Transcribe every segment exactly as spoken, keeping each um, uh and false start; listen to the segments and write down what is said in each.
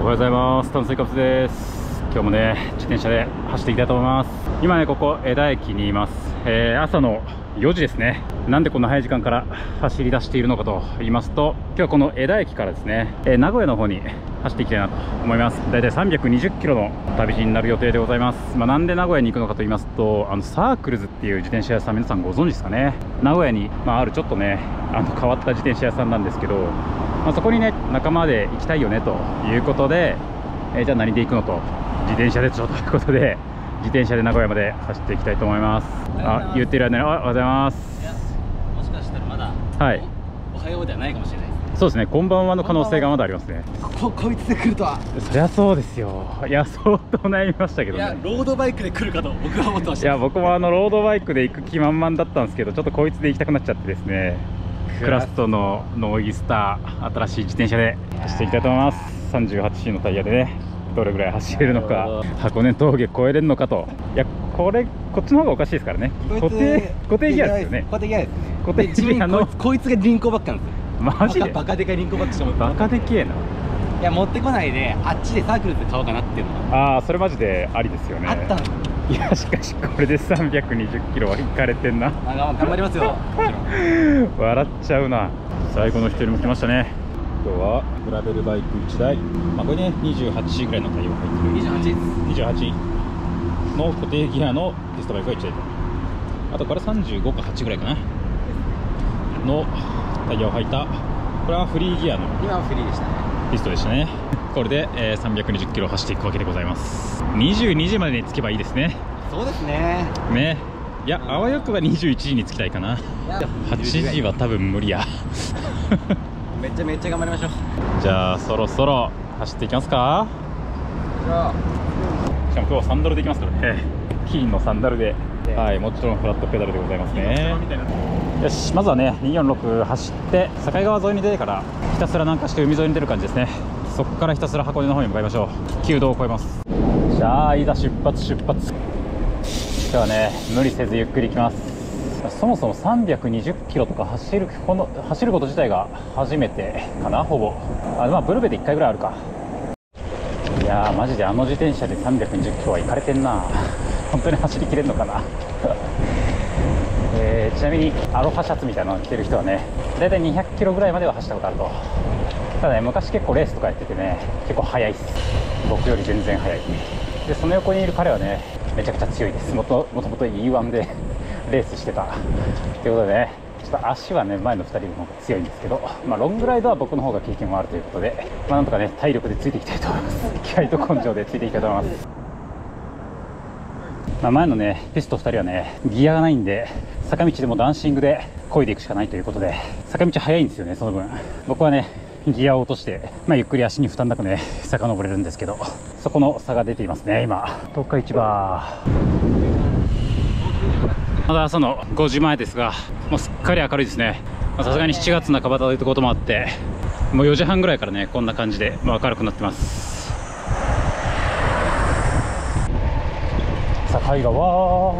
おはようございます。炭水化物です。今日もね自転車で走っていきたいと思います。今ねここ江田駅にいます。えー、朝のよじですね。なんでこんな早い時間から走り出しているのかと言いますと、今日はこの江田駅からですね、えー、名古屋の方に走っていきたいなと思います。だいたいさんびゃくにじゅっキロの旅路になる予定でございます。まあ、なんで名古屋に行くのかと言いますと、あのサークルズっていう自転車屋さん、皆さんご存知ですかね。名古屋に、まあ、あるちょっとねあの変わった自転車屋さんなんですけど、まあ、そこにね仲間で行きたいよねということで、えー、じゃあ何で行くのと、自転車でしょということで自転車で名古屋まで走っていきたいと思います。あ、言ってる間に、あ、おはようございます。 いや、もしかしたらまだはい、 おはようではないかもしれないです。 そうですね、こんばんはの可能性がまだありますね。 ここいつで来るとは。 そりゃそうですよ。いや、相当悩みましたけどね。 いや、ロードバイクで来るかと僕は思ってました。 いや、僕もあのロードバイクで行く気満々だったんですけど、ちょっとこいつで行きたくなっちゃってですね、クラストのノーイースター、新しい自転車で走っていきたいと思います。 さんじゅうはちシー のタイヤでね、どれぐらい走れるのか、箱根峠越えれるのかと。いや、これこっちの方がおかしいですからね。固定固定ギアですよね。 固定ギアです。 固定ギアのこいつがリンコバックなんですよ。 マジでバカでかいリンコバックしてもバカでけえな。 いや、持ってこないであっちでサークルで買おうかなっていうのがああ、それマジでありですよね。 あったの。 いや、しかしこれでさんびゃくにじゅっキロは引かれてんな。 あ、頑張りますよ。 笑っちゃうな。最後の一人も来ましたね。今日はグラベルバイクいちだい、まあ、これね にじゅうはちシー ぐらいのタイヤが入ってるにじゅうはちです。 にじゅうはちの固定ギアのピストバイクがいちだいと、あとこれさんじゅうごかはちぐらいかなのタイヤを履いた、これはフリーギアの今はフリーでしたね。 ピストでしたね。これで、えー、さんびゃくにじゅっキロ走っていくわけでございます。にじゅうにじまでに着けばいいですね。 そうですね。 ね、いや、あわよくばにじゅういちじに着きたいかな。はちじは多分無理や。 めちゃめちゃ頑張りましょう。 じゃあそろそろ走っていきますか。 じゃあしかも今日はサンダルでいきますからね。金のサンダルで、はい、もちろんフラットペダルでございますね。よし、まずはねにーよんろく走って境川沿いに出てからひたすら南下して海沿いに出る感じですね。そこからひたすら箱根の方に向かいましょう。旧道を越えます。じゃあいざ出発出発。今日はね無理せずゆっくり行きます。そもそもさんびゃくにじゅっキロとか走るこの走ること自体が初めてかな、ほぼ。あ、まあブルベでいっかいぐらいあるか。いやーマジであの自転車でさんびゃくにじゅっキロは行かれてんな。本当に走りきれるのかな。えー、ちなみにアロハシャツみたいなのを着てる人はね、だいたいにひゃくキロぐらいまでは走ったことあると。ただね、昔結構レースとかやっててね、結構速いっす。僕より全然速い。でその横にいる彼はねめちゃくちゃ強いです。もともともと イーワン でレースしてたということでね、ちょっと足はね前のふたりの方が強いんですけど、まあ、ロングライドは僕の方が経験もあるということで、まあ、なんとかね体力でついていきたいと思います。気合と根性でついていきたいと思います。まあ、前のねピストふたりはねギアがないんで、坂道でもダンシングで漕いでいくしかないということで、坂道速いんですよね。その分僕はねギアを落として、まあ、ゆっくり足に負担なくね遡れるんですけど、そこの差が出ていますね。今東海市場、まだ朝のごじまえですが、もうすっかり明るいですね。さすがにしちがつなかばということもあって、もうよじはんぐらいからねこんな感じで、まあ、明るくなってます。境川、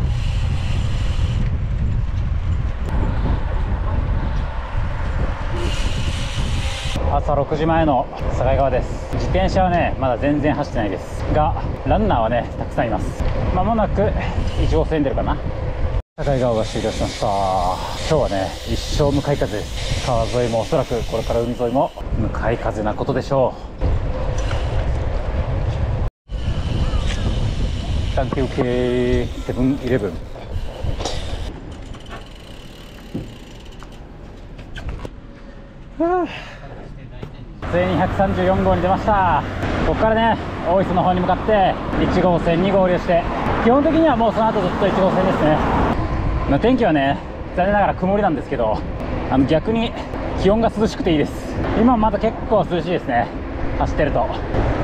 朝ろくじまえの境川です。自転車はねまだ全然走ってないですが、ランナーはねたくさんいます。まもなくいちごうせん出るかな。境川が終了しました。今日はね一生向かい風です。川沿いもおそらくこれから海沿いも向かい風なことでしょう。短期受けセブンイレブン。ついにひゃくさんじゅうよんごうに出ました。ここからね大磯の方に向かっていちごうせんにごうりをして、基本的にはもうその後ずっといちごうせんですね。まあ、天気はね残念ながら曇りなんですけど、あの逆に気温が涼しくていいです。今まだ結構涼しいですね、走ってると。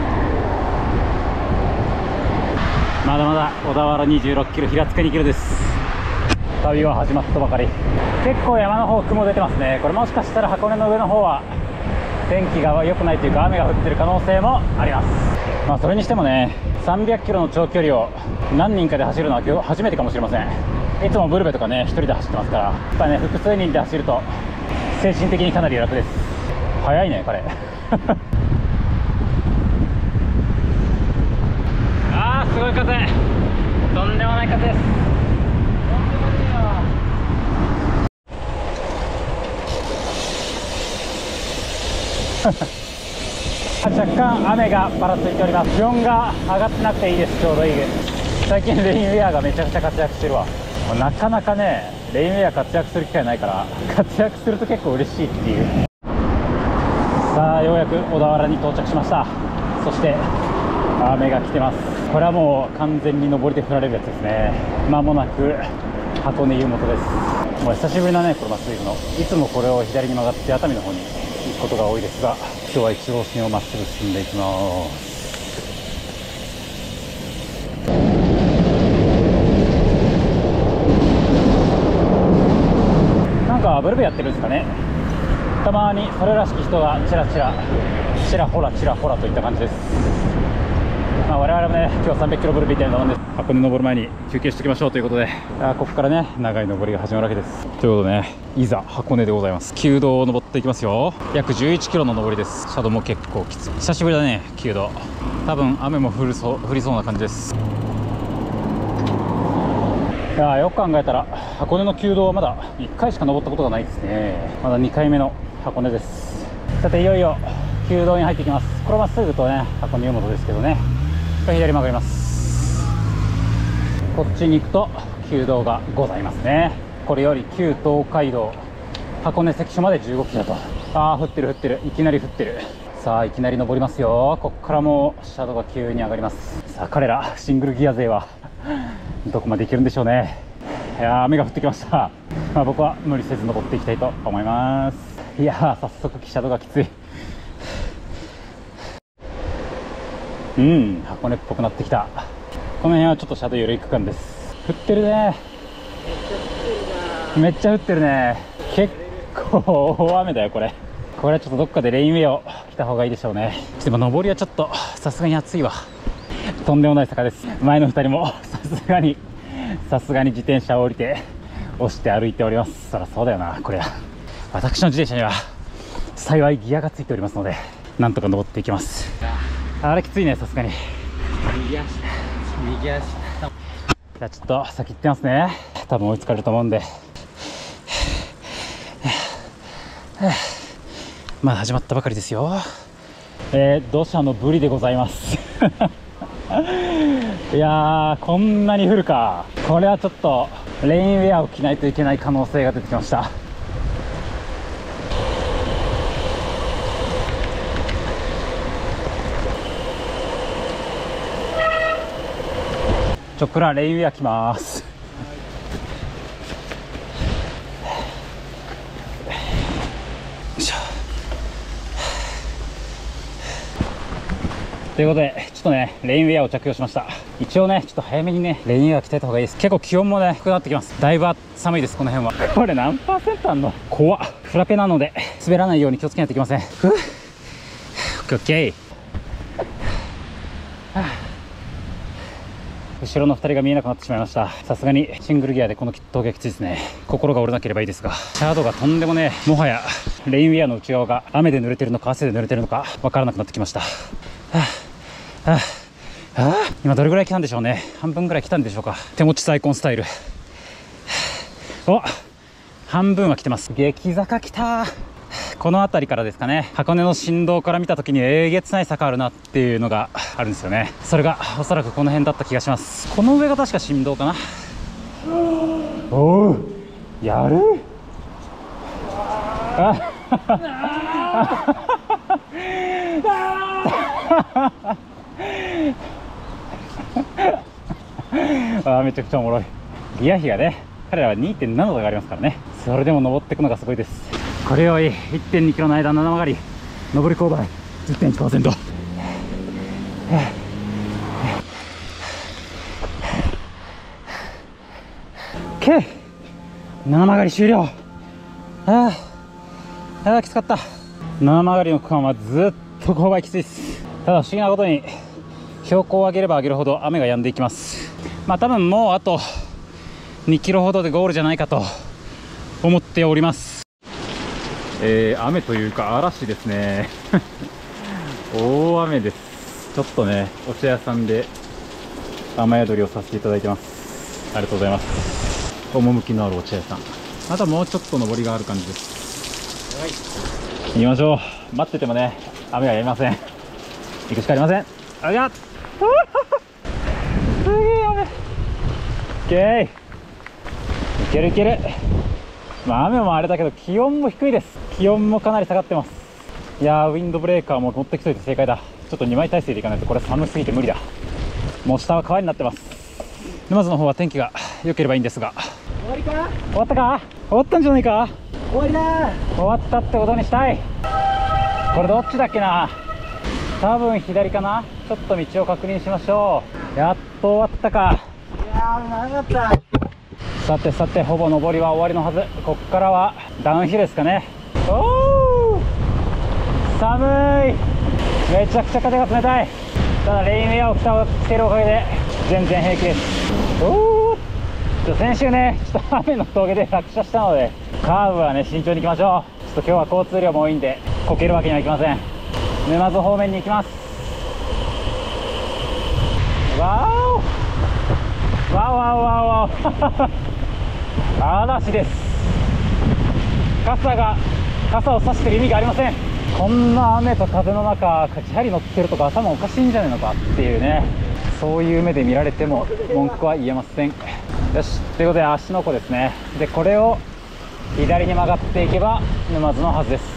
まだまだ小田原にじゅうろっキロ、平塚にキロです。旅は始まったばかり。結構山の方雲出てますね。これもしかしたら箱根の上の方は天気が良くないというか雨が降ってる可能性もあります。まあそれにしてもねさんびゃくキロの長距離を何人かで走るのは今日初めてかもしれません。いつもブルベとかね一人で走ってますから、やっぱりね複数人で走ると精神的にかなり楽です。早いね彼。 すごい風、とんでもない風です。若干雨がぱらついております。気温が上がってなくていいです。ちょうどいい。最近レインウェアがめちゃくちゃ活躍してるわ。なかなかねレインウェア活躍する機会ないから、活躍すると結構嬉しいっていう。さあようやく小田原に到着しました。そして雨が来てます。これはもう完全に上りで降られるやつですね。まもなく箱根湯本です。もう久しぶりだねこれまっすぐ行くの。いつもこれを左に曲がって熱海の方に行くことが多いですが、今日は一号線をまっすぐ進んでいきます。なんかブルベやってるんですかね。たまにそれらしき人がちらちらちらほらちらほらといった感じです。まあ、我々もね今日さんびゃっキロブルベみたいなもんです。箱根登る前に休憩しておきましょうということで、あここからね長い登りが始まるわけです。ということでね、いざ箱根でございます。旧道を登っていきますよ。約じゅういちキロの登りです。車道も結構きつい。久しぶりだね旧道。多分雨も降るそう降りそうな感じです。いやよく考えたら箱根の旧道はまだいっかいしか登ったことがないですね。まだにかいめの箱根です。さていよいよ旧道に入っていきます。これまっすぐとね箱根湯本ですけどね、これ左曲がります。こっちに行くと旧道がございますね。これより旧東海道箱根関所までじゅうごキロと。ああ降ってる降ってる、いきなり降ってる。さあいきなり登りますよ。こっからもうシャドウが急に上がります。さあ彼らシングルギア勢はどこまで行けるんでしょうね。いやー雨が降ってきました。まあ、僕は無理せず登っていきたいと思います。いやー早速シャドウがきつい。うん箱根っぽくなってきた。この辺はちょっとシャドウ緩い区間です。降ってるね、めっちゃ降ってるね。結構大雨だよこれ。これはちょっとどっかでレインウェアを着た方がいいでしょうね。でも登りはちょっとさすがに暑いわ。とんでもない坂です。前のふたりもさすがにさすがに自転車を降りて押して歩いております。そりゃそうだよな。これは私の自転車には幸いギアがついておりますのでなんとか登っていきます。あれきついねさすがに。右足右足。じゃあちょっと先行ってますね。多分追いつかれると思うんで。まだ始まったばかりですよ。えー、土砂のブリでございますいやーこんなに降るか。これはちょっとレインウェアを着ないといけない可能性が出てきました。ちょっくらレインウェア着ます。ということでちょっとねレインウェアを着用しました。一応ねちょっと早めにねレインウェア着てた方がいいです。結構気温もね低くなってきます。だいぶ寒いですこの辺は。これ何パーセントあんの怖っ。フラペなので滑らないように気をつけないといけません。ふうオッケーオッケー。後ろのふたりが見えなくなってしまいました。さすがにシングルギアでこの峠きついですね。心が折れなければいいですが、シャドウがとんでもねもはやレインウェアの内側が雨で濡れてるのか汗で濡れてるのか分からなくなってきました。はあはあはあ、今どれぐらい来たんでしょうね。半分ぐらい来たんでしょうか。手持ちサイコンスタイル。お半分は来てます。激坂来た。この辺りからですかね。箱根の振動から見た時にえげつない坂あるなっていうのがあるんですよね。それがおそらくこの辺だった気がします。この上が確か振動かな。おおやるああめちゃくちゃおもろい。ギア比がね彼らは にてんなな 度がありますからね。それでも登っていくのがすごいです。これより いってんにキロの間なな曲がり上り勾配 じゅってんいちパーセント。 OK なな曲がり終了。ああああきつかった。なな曲がりの区間はずっと勾配きついです。ただ不思議なことに標高を上げれば上げるほど雨が止んでいきます。まあ多分もうあとにキロほどでゴールじゃないかと思っております。えー、雨というか嵐ですね大雨です。ちょっとねお茶屋さんで雨宿りをさせていただいてます。ありがとうございます。趣のあるお茶屋さん。あとはもうちょっと上りがある感じです。はい、行きましょう。待っててもね、雨はやみません。行くしかありません。ありゃっすげえ雨。オッケー、いけるいける。まあ雨もあれだけど気温も低いです。気温もかなり下がってます。いやー、ウィンドブレーカーも持ってきといて正解だ。ちょっとにまい体制でいかないとこれ寒すぎて無理だ。もう下は川になってます。沼津の方は天気が良ければいいんですが。 終わりか？ 終わったか？終わったんじゃないか？ 終わりだ。 終わったってことにしたい。これどっちだっけな。多分左かな。ちょっと道を確認しましょう。やっと終わったか。 いやー、長かった。 さてさて、ほぼ上りは終わりのはず。ここからはダウンヒルですかね。おー、寒い。めちゃくちゃ風が冷たい。ただレインウェアを着た着てるおかげで全然平気です。おー、ちょ先週ね、ちょっと雨の峠で落車したのでカーブはね慎重に行きましょう。ちょっと今日は交通量も多いんでこけるわけにはいきません。沼津方面に行きます。わーお、わーわーわーわー嵐です。傘が傘を差してる意味がありません。こんな雨と風の中チャリ乗ってるとか頭おかしいんじゃないのかっていうね、そういう目で見られても文句は言えません。よし、ということで芦ノ湖ですね。でこれを左に曲がっていけば沼津のはずです。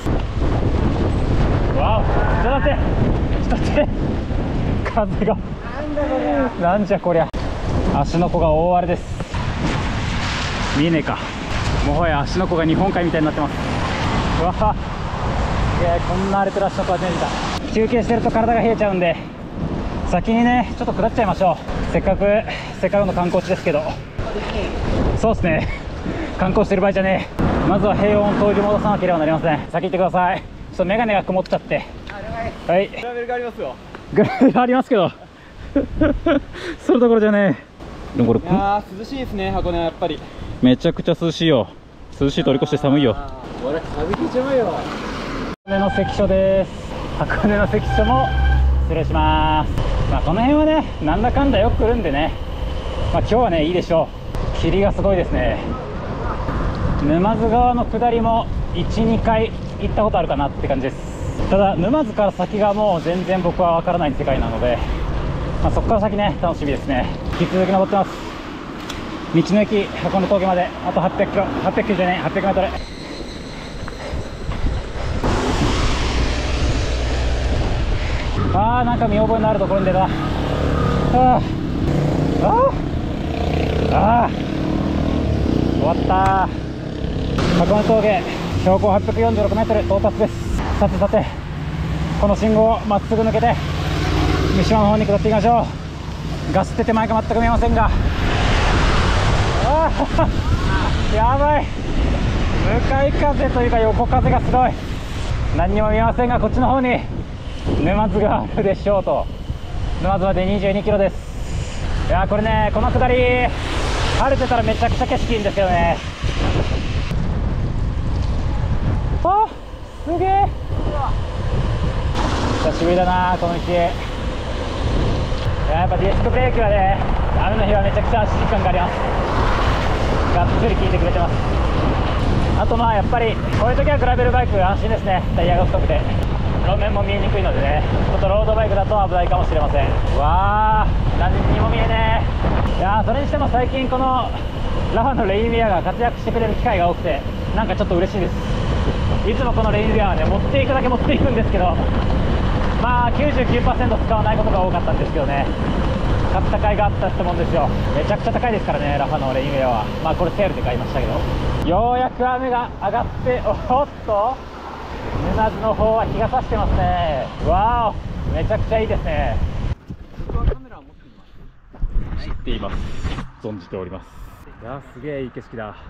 わお、ちょっと待ってちょっと待って、風がなんじゃこりゃ。芦ノ湖が大荒れです。見えねえか。もはや芦ノ湖が日本海みたいになってます。うわっ、いや、こんな荒れてる芦ノ湖初めて見た。休憩してると体が冷えちゃうんで先にねちょっと下っちゃいましょう。せっかくせっかくの観光地ですけど。そうですね、観光してる場合じゃねえ。まずは平穏を取り戻さなければなりません。先行ってください。ちょっと眼鏡が曇っちゃって。はい、グラベルがありますよ。グラベルありますけどそれどころじゃねえ。でもこれ、いやー涼しいですね、箱根はやっぱり。めちゃくちゃ涼しいよ。涼しい通り越して寒いよ。 俺風邪ひいちゃうよ。 箱根の関所です。箱根の関所も失礼します。まあこの辺はねなんだかんだよく来るんでね、まあ今日はねいいでしょう。霧がすごいですね。沼津川の下りもいち、にかい行ったことあるかなって感じです。ただ沼津から先がもう全然僕は分からない世界なので、まあ、そこから先ね楽しみですね。引き続き登ってます。道の駅箱根峠まであとはっぴゃくキロ、はっぴゃくきゅうじゅうねん、はっぴゃくメートル。あー、なんか見覚えのあるところに出た。あーあーあー、終わったー。箱根峠標高はっぴゃくよんじゅうろくメートル到達です。さてさて、この信号をまっすぐ抜けて三島の方に下っていきましょう。ガスって手前が全く見えませんが、あーやばい、向かい風というか横風がすごい。何にも見えませんがこっちの方に沼津があるでしょうと。沼津までにじゅうにキロです。いやーこれね、この下り晴れてたらめちゃくちゃ景色いいんですけどね。あ、すげえ久しぶりだなこの道。やっぱディスクブレーキはね雨の日はめちゃくちゃ足感があります。がっつり効いてくれてます。あとまあやっぱりこういう時はグラベルバイク安心ですね。タイヤが太くて路面も見えにくいのでね、ちょっとロードバイクだと危ないかもしれません。わー、何にも見えねえ。いやーそれにしても最近このラファのレインウェアが活躍してくれる機会が多くてなんかちょっと嬉しいです。いつもこのレインウェアはね持っていくだけ持っていくんですけど、まあ きゅうじゅうきゅうパーセント 使わないことが多かったんですけどね、買った甲斐があったってもんですよ。めちゃくちゃ高いですからねラファのレインウェアは。まあこれセールで買いましたけど、ようやく雨が上がって、おっと沼津の方は日が差してますね。わお、めちゃくちゃいいですね。僕はカメラを持っています。知っています。存じております。いやーすげえいい景色だ。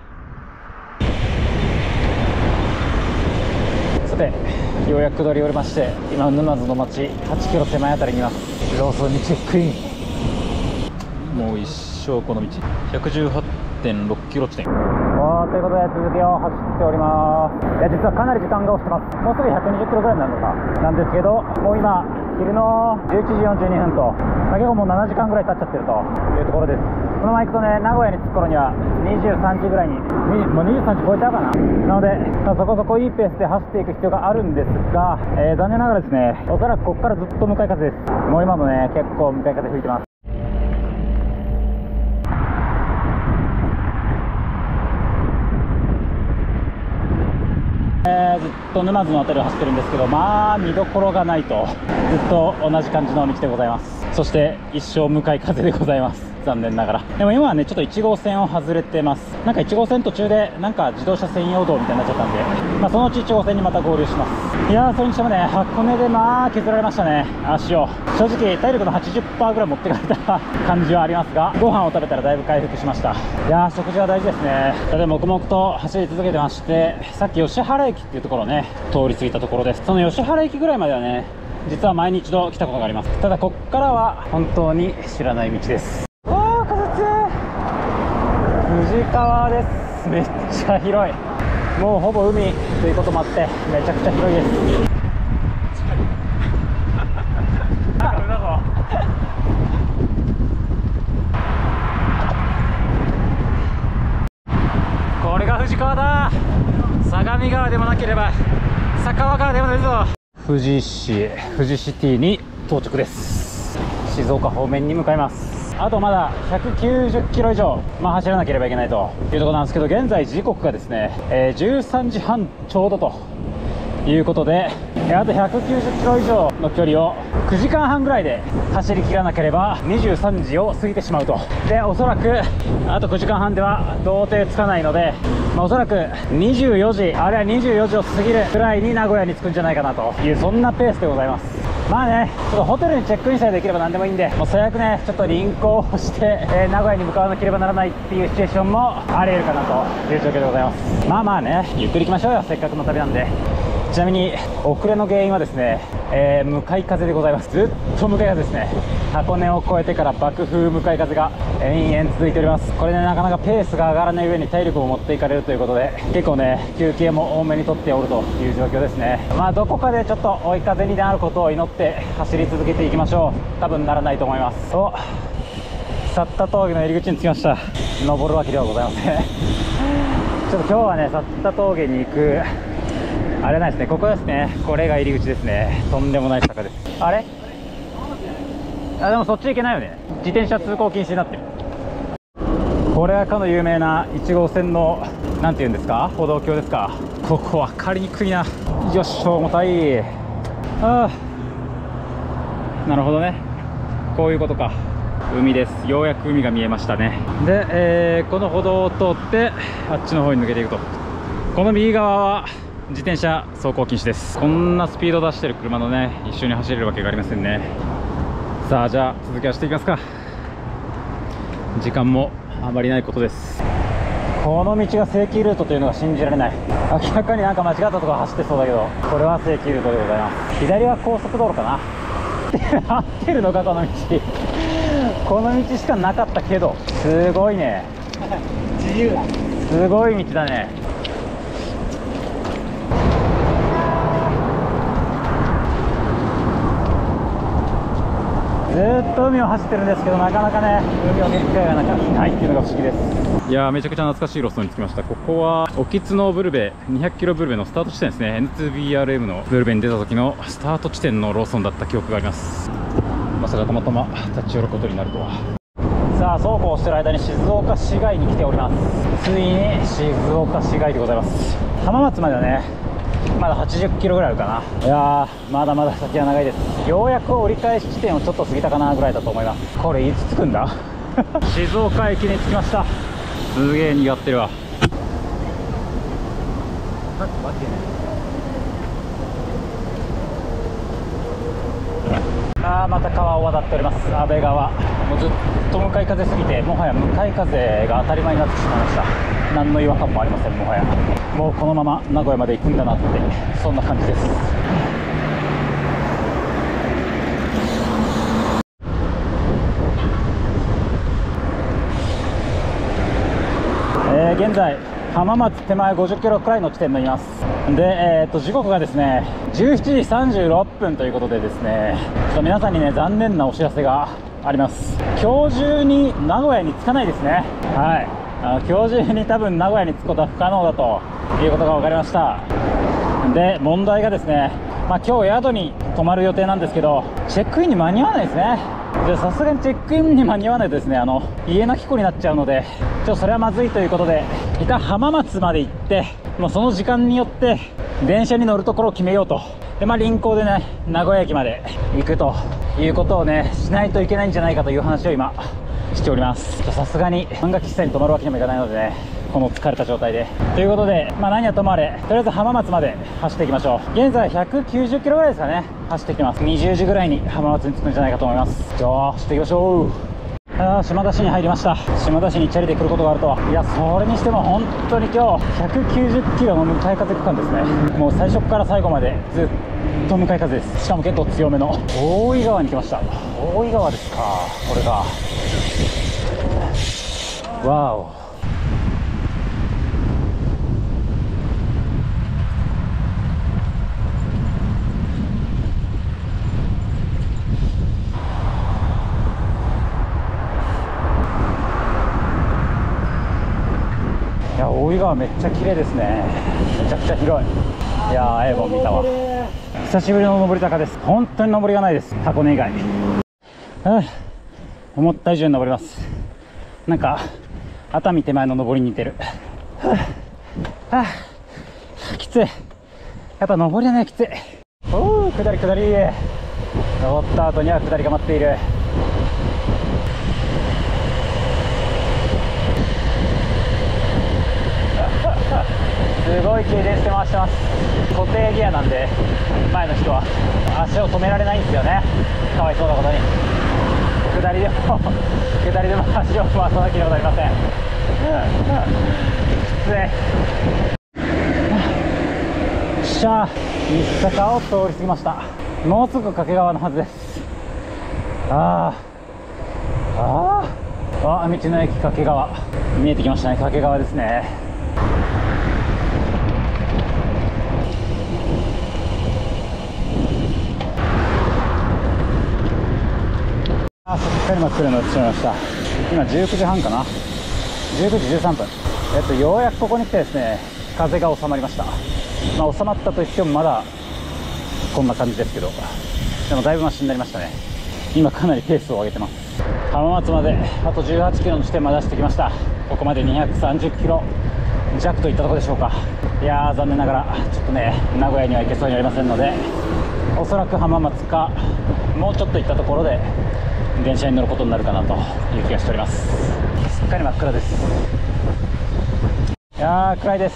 さてようやく下り降りまして、今沼津の町はちキロ手前あたりにいます。ローソンにチェックイン。もう一生この道 ひゃくじゅうはちてんろっキロ地点。おー、ということで続きを走っております。いや実はかなり時間が押してます。もうすぐひゃくにじゅっキロぐらいになるのかなんですけど、もう今昼のじゅういちじよんじゅうにふんと、まあ、結構もうななじかんぐらい経っちゃってるというところです。このまま行くとね、名古屋に着く頃にはにじゅうさんじぐらいに、もうにじゅうさんじ超えちゃうかな。なので、まあ、そこそこいいペースで走っていく必要があるんですが、えー、残念ながらですね、おそらくここからずっと向かい風です。もう今もね、結構向かい風吹いてます。えー、ずっと沼津の辺りを走ってるんですけど、まあ見どころがないと、ずっと同じ感じの道でございます。そして一生向かい風でございます。残念ながら。でも今はね、ちょっといち号線を外れてます。なんかいち号線途中でなんか自動車専用道みたいになっちゃったんで、まあ、そのうちいち号線にまた合流します。いやー、それにしてもね、箱根でまあ削られましたね、足を。正直体力の はちじゅっパーセント ぐらい持ってかれた感じはありますが、ご飯を食べたらだいぶ回復しました。いやー、食事は大事ですね。で黙々と走り続けてまして、さっき吉原駅っていうところをね通り過ぎたところです。その吉原駅ぐらいまではね、実は前に一度来たことがあります。ただこっからは本当に知らない道です。おー、風強い。富士川です。めっちゃ広い。もうほぼ海ということもあってめちゃくちゃ広いです。これが富士川だ。相模川でもなければ酒川川でもないぞ。富士市富士シティに到着です。静岡方面に向かいます。あとまだひゃくきゅうじゅっキロ以上、まあ、走らなければいけないというところなんですけど、現在時刻がですね、えー、じゅうさんじはんちょうどということで、あとひゃくきゅうじゅっキロ以上の距離をくじかんはんぐらいで走りきらなければにじゅうさんじを過ぎてしまうと。で、おそらくあとくじかんはんでは到底つかないので、まあ、おそらくにじゅうよじ、あるいはにじゅうよじを過ぎるくらいに名古屋に着くんじゃないかなという、そんなペースでございます。まあね、ちょっとホテルにチェックインさえできれば何でもいいんで、もう最悪ね、ちょっと輪行をして、えー、名古屋に向かわなければならないっていうシチュエーションもあり得るかなという状況でございます。まあまあね、ゆっくり行きましょうよ、せっかくの旅なんで。ちなみに遅れの原因はですね、えー、向かい風でございます。ずっと向かい風ですね。箱根を越えてから爆風向かい風が延々続いております。これね、なかなかペースが上がらない上に体力も持っていかれるということで、結構ね休憩も多めにとっておるという状況ですね。まあどこかでちょっと追い風になることを祈って走り続けていきましょう。多分ならないと思います。お、去った峠の入り口に着きました。登るわけではございません。ちょっと今日はね、去った峠に行くあれないですね。ここですね。これが入り口ですね。とんでもない坂です。あれ、あ、でもそっち行けないよね。自転車通行禁止になってる。これはかの有名ないち号線のなんていうんですか、歩道橋ですか。ここ分かりにくいな。よっしょ、重たい。ああ、なるほどね、こういうことか。海です。ようやく海が見えましたね。で、えー、この歩道を通ってあっちの方に抜けていくと、この右側は自転車走行禁止です。こんなスピード出してる車のね、一緒に走れるわけがありませんね。さあ、じゃあ続きはしていきますか。時間もあまりないことです。この道が正規ルートというのが信じられない。明らかになんか間違ったところ走ってそうだけど、これは正規ルートでございます。左は高速道路かな。合ってるのかこの道。この道しかなかったけど、すごいね。自由だ。すごい道だね。ずーっと海を走ってるんですけど、なかなかね海を見る機会がなかないっていうのが不思議です。いやー、めちゃくちゃ懐かしい路線に着きました。ここは興津のブルベにひゃくキロブルベのスタート地点ですね。 エヌツービーアールエム のブルベに出た時のスタート地点のローソンだった記憶があります。まさかたまたま立ち寄ることになるとは。さあ、そうこうしてる間に静岡市街に来ております。ついに静岡市街でございます。浜松まではねまだはちじゅっキロぐらいあるかな。いやー、まだまだ先は長いです。ようやく折り返し地点をちょっと過ぎたかなぐらいだと思います。これいつ着くんだ。静岡駅に着きました。すげえにぎわってるわ。あー、また川を渡っております。安倍川。もうずっと向かい風すぎて、もはや向かい風が当たり前になってしまいました。何の違和感もありません。もはやもうこのまま名古屋まで行くんだなって、そんな感じです。えー、現在浜松手前ごじゅっキロくらいの地点になります。で、えー、っと時刻がですねじゅうしちじさんじゅうろっぷんということでですね、ちょっと皆さんにね残念なお知らせがあります。今日中に名古屋に着かないですね。はい、あの今日中に多分名古屋に着くことは不可能だということが分かりました。で問題がですね、まあ、今日宿に泊まる予定なんですけど、チェックインに間に合わないですね。でさすがにチェックインに間に合わないとですね、あの家の彦になっちゃうので、ちょっとそれはまずいということで、一旦浜松まで行って、もうその時間によって電車に乗るところを決めようと。で、まあ、臨港でね名古屋駅まで行くということをねしないといけないんじゃないかという話を今しております。さすがに漫画喫茶に泊まるわけにもいかないのでね、この疲れた状態でということで、まあ、何はともあれとりあえず浜松まで走っていきましょう。現在ひゃくきゅうじゅっキロぐらいですかね、走ってきてます。にじゅうじぐらいに浜松に着くんじゃないかと思います。じゃあ走っていきましょう。あー、島田市に入りました。島田市にチャリで来ることがあるとは。いや、それにしても本当に今日ひゃくきゅうじゅっキロの向かい風区間ですね。もう最初から最後までずっと向かい風です。しかも結構強めの大井川に来ました。大井川ですか、これが。わお、いや、大井川めっちゃ綺麗ですね。めちゃくちゃ広い。いやー、エーボン見たわ。久しぶりの登り坂です。本当に登りがないです、箱根以外。はあ、思った以上に登ります。なんか熱海手前の登りに似てる。はあはあ、きつい。やっぱ登りはねきつい。おお、下り下り。登った後には下りが待っている。すごい軽電して回してます。固定ギアなんで前の人は足を止められないんですよね、かわいそうなことに。下りでも下りでも足を回さなければなりません。きつい。よっしゃ、日坂を通り過ぎました。もうすぐ掛川のはずです。あーあーあ、道の駅掛川見えてきましたね。掛川ですね。あ、すっかり真っ暗になってしまいました。今じゅうくじはんかな、じゅうくじじゅうさんぷん。えっとようやくここに来てですね、風が収まりました。まあ収まったといってもまだこんな感じですけど、でもだいぶマシになりましたね。今かなりペースを上げてます。浜松まであとじゅうはちキロの地点まで出してきました。ここまでにひゃくさんじゅっキロ弱といったところでしょうか。いやー、残念ながらちょっとね名古屋には行けそうにありませんので、おそらく浜松かもうちょっと行ったところで電車に乗ることになるかなという気がしております。すっかり真っ暗です。いやー、暗いです。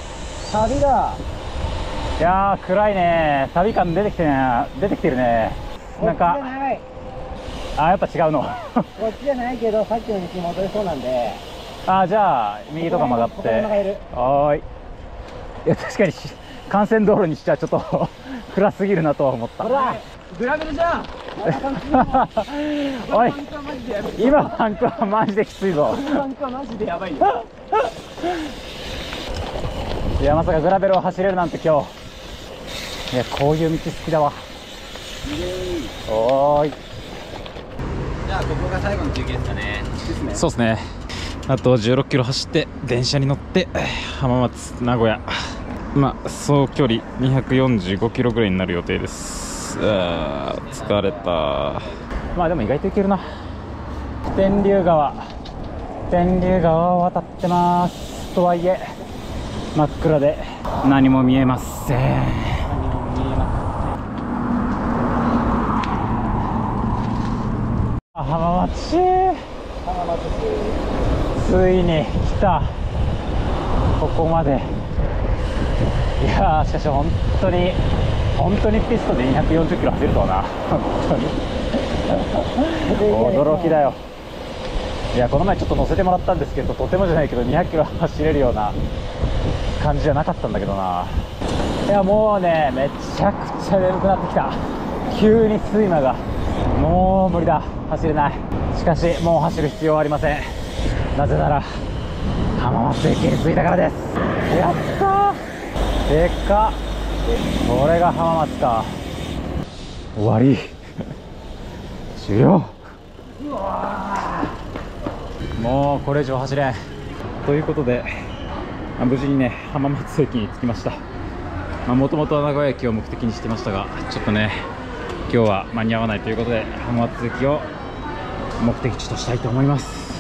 旅だ。いやー、暗いね。旅感出てきてね、出てきてるね。なんかあ、やっぱ違うのこっちじゃないけど、さっきの道に戻れそうなんで。 あ、じゃあ右とか曲がって。はーい。いや、確かに幹線道路にしちゃちょっと暗すぎるなとは思った。 ほら、グラベルじゃん。 おい、今パンクはマジできついぞ。 パンクはマジでやばいよ。 いや、まさかグラベルを走れるなんて今日。いや、こういう道好きだわ。おーい。 じゃあここが最後の休憩ですかね。ですね。 そうですね。あとじゅうろっキロ走って電車に乗って浜松名古屋、まあ総距離にひゃくよんじゅうごキロぐらいになる予定です。あー、疲れた。まあでも意外といけるな。天竜川天竜川を渡ってます。とはいえ真っ暗で何も見えません。浜松市、 浜松市ついに来た、ここまで。いやー、しかし本当に本当にピストでにひゃくよんじゅっキロ走るとはな、本当に驚きだよ。いや、この前ちょっと乗せてもらったんですけど、とてもじゃないけどにひゃくキロ走れるような感じじゃなかったんだけどな。いや、もうね、めちゃくちゃ眠くなってきた。急に睡魔が、もう無理だ、走れない。しかしもう走る必要はありません。なぜなら浜松駅に着いたからです。やったー、でっか。これが浜松か。終わり終了。うわもうこれ以上走れんということで、無事にね浜松駅に着きました。もともと名古屋駅を目的にしてましたが、ちょっとね今日は間に合わないということで浜松駅を目的地としたいと思います。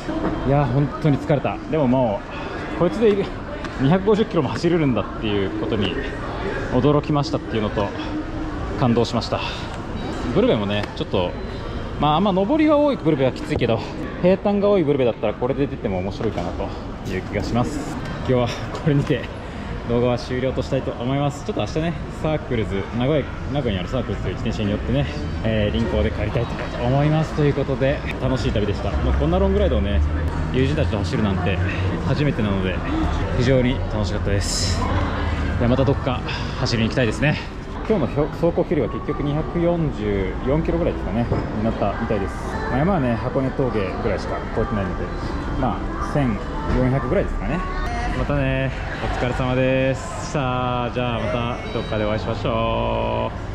いやー本当に疲れた。でももうこいつでにひゃくごじゅっキロも走れるんだっていうことに驚きましたっていうのと感動しました。ブルベもねちょっとまああんま上りが多いブルベはきついけど、平坦が多いブルベだったらこれで出ても面白いかなという気がします。今日はこれにて動画は終了としたいと思います。ちょっと明日ねサークルズ名古屋名古屋にあるサークルズという自転車によってね、えー、輪行で帰りたいと思います。ということで楽しい旅でした。もうこんなロングライドをね友人たちと走るなんて初めてなので非常に楽しかったです。いやまたどっか走りに行きたいですね。今日の走行距離は結局にひゃくよんじゅうよんキロぐらいですかねになったみたいです。まあ、山はね箱根峠ぐらいしか通ってないので、まあせんよんひゃくぐらいですかね。またねお疲れ様です。さあじゃあまたどっかでお会いしましょう。